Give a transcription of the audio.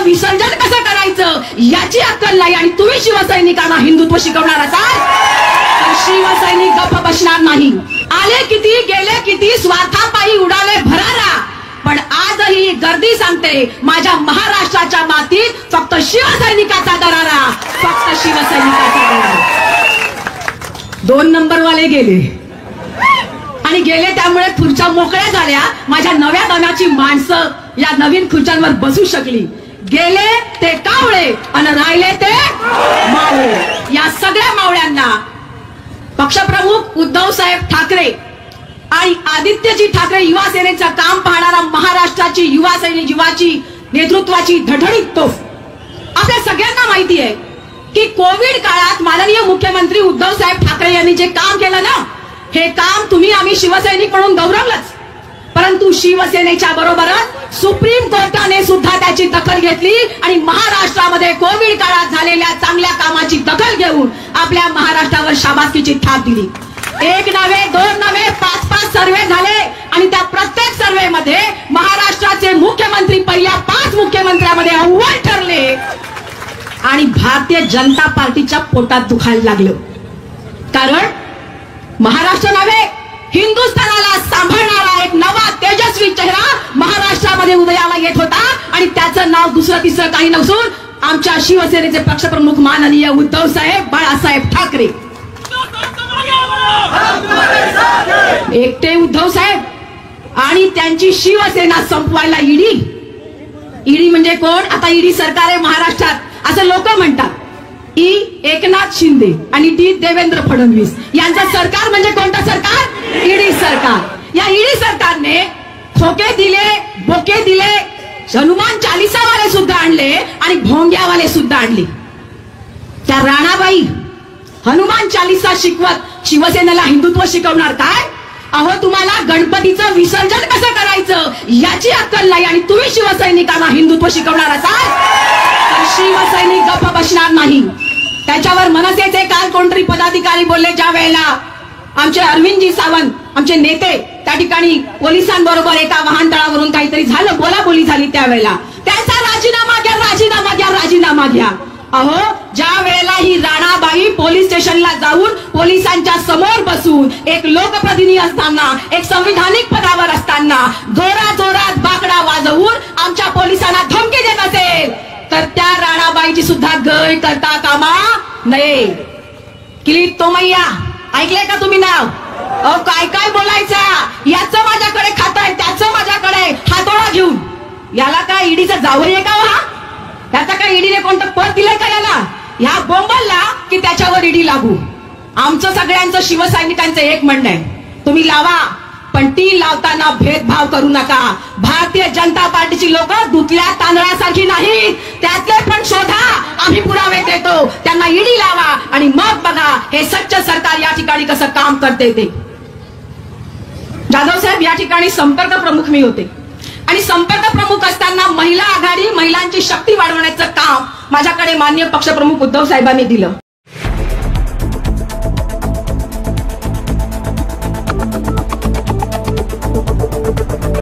विसर्जन कसं करायचं याची अक्कल नाही आणि तुम्ही शिवसैनिकांना हिंदुत्व शिकवणार असाल तर शिवसैनिक गप्प बसणार नाही। आले किती गेले किती स्वार्थापायी उडाले भरारा, पण आजही गर्दी सांगते माझ्या महाराष्ट्राच्या मातीत फक्त शिवसैनिकाचा दरारा, फक्त शिवसैनिकाचा दरारा। 2 नंबरवाले गेले आणि गेले त्यामुळे खुर्च्या मोकळ्या झाल्या। माझ्या नव्या दमाची माणसं या नवीन खुर्च्यांवर बसू शकली। गेले ते कावळे आणि राहिले ते मावळे। या सगळ्या मावळ्यांना पक्षप्रमुख उद्धव साहेब ठाकरे आणि आदित्यजी ठाकरे युवा सेनेचं काम पाहणारा महाराष्ट्राची युवा सैनिक युवाची नेतृत्वाची धडधडीत तोफ आपल्या सगळ्यांना माहिती आहे की कोविड काळात माननीय मुख्यमंत्री उद्धव साहेब ठाकरे यांनी जे काम केलं ना, हे काम तुम्ही आम्ही शिवसैनिक म्हणून गौरवलंच, परंतु शिवसेनेच्या बरोबरच सुप्रीम कोर्टाने सुद्धा त्याची दखल घेतली आणि महाराष्ट्रामध्ये कोविड काळात झालेल्या चांगल्या कामाची दखल घेऊन आपल्या महाराष्ट्रावर शाबासकीची थाप दिली। 1 नव्हे 2 नव्हे 5 सर्वे झाले आणि त्या प्रत्येक सर्वे मध्ये महाराष्ट्राचे मुख्यमंत्री पहिल्या 5 मुख्यमंत्र्यांमध्ये अव्वल ठरले आणि भारतीय जनता पार्टीच्या पोटात दुखायला लागलं, कारण महाराष्ट्र नव्हे हिंदुस्थानाला सांभाळणारा एक नवा तेजस्वी चेहरा महाराष्ट्रामध्ये उदयाला येत होता आणि त्याचं नाव दुसरं तिसरं काही नसून आमच्या शिवसेनेचे पक्षप्रमुख माननीय उद्धव साहेब बाळासाहेब ठाकरे। एकटे उद्धव साहेब आणि त्यांची शिवसेना संपवायला ईडी म्हणजे कोण? आता ईडी सरकार आहे महाराष्ट्रात असं लोक म्हणतात। ई एकनाथ शिंदे आणि डी देवेंद्र फडणवीस यांचं सरकार म्हणजे कोणतं सरकार? ईडी सरकार। या ईडी सरकारने खोके दिले, बोके दिले, हनुमान चालीसावाले सुद्धा आणले आणि भोंग्यावाले सुद्धा आणले। त्या राणाबाई हनुमान चालीसा शिकवत शिवसेनेला हिंदुत्व शिकवणार काय? अहो तुम्हाला गणपतीचं विसर्जन कसं करायचं याची अक्कल नाही आणि तुम्ही शिवसैनिकांना हिंदुत्व शिकवणार असाल तर शिवसैनिक गप्प बसणार नाही। त्याच्यावर मनसेचे काल कोणतरी पदाधिकारी बोलले, ज्या वेळेला आमचे अरविंदजी सावंत आमचे नेते त्या ठिकाणी पोलिसांबरोबर एका वाहनतळावरून काहीतरी झालं, बोलाबोली झाली, त्यावेळेला त्यांचा राजीनामा घ्या, राजीनामा घ्या, राजीनामा घ्या। अहो ज्या वेळेला ही राणाबाई पोलीस स्टेशनला जाऊन पोलिसांच्या समोर बसून एक लोकप्रतिनिधी असताना एक संविधानिक पदावर असताना जोरात बाकडा वाजवून आमच्या पोलिसांना धमकी देत असेल तर त्या राणाबाईची सुद्धा गय करता कामा नये। किलीट तोमय्या ऐकलंय का तुम्ही नाव? अहो काय काय बोलायचं, याचं माझ्याकडे खातं आहे, त्याचं माझ्याकडे हातोडा घेऊन, याला काय ईडीचा जावई आहे का? हा त्याचा काय ईडीने कोणतं पद दिलंय का याला? ह्या बोंबलला की त्याच्यावर ईडी लागू। आमचं सगळ्यांचं शिवसैनिकांचं एक म्हणणं आहे, तुम्ही लावा पण ती लावताना भेदभाव करू नका। भारतीय जनता पार्टीची लोक दुधल्या तांदळासारखी नाही, त्यातले पण शोधा, आम्ही पुरावे देतो, त्यांना ईडी लावा आणि मग बघा हे सच्च सरकार या ठिकाणी कसं काम करते ते। जाधव साहेब या ठिकाणी संपर्क प्रमुख मी होते आणि संपर्क प्रमुख असताना महिला आघाडी महिलांची शक्ती वाढवण्याचं काम माझ्याकडे माननीय पक्षप्रमुख उद्धव साहेबांनी दिलं।